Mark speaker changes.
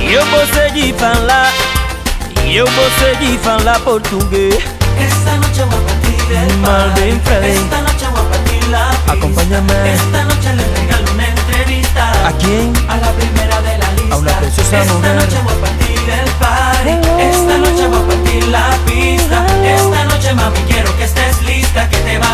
Speaker 1: Eu vou seguir falar, eu vou seguir falar português.
Speaker 2: Esta noche voy a partir el
Speaker 1: Mal bem frente.
Speaker 2: Esta noche voy a partir la pista.
Speaker 1: Acompáñame.
Speaker 2: Esta noche le regalo una entrevista.
Speaker 1: ¿A quién?
Speaker 2: A la primera de la lista.
Speaker 1: A una preciosa
Speaker 2: Esta
Speaker 1: mujer.
Speaker 2: noche voy a partir el party. Esta noche voy a partir la pista. Esta noche, mami, quiero que estés lista, que te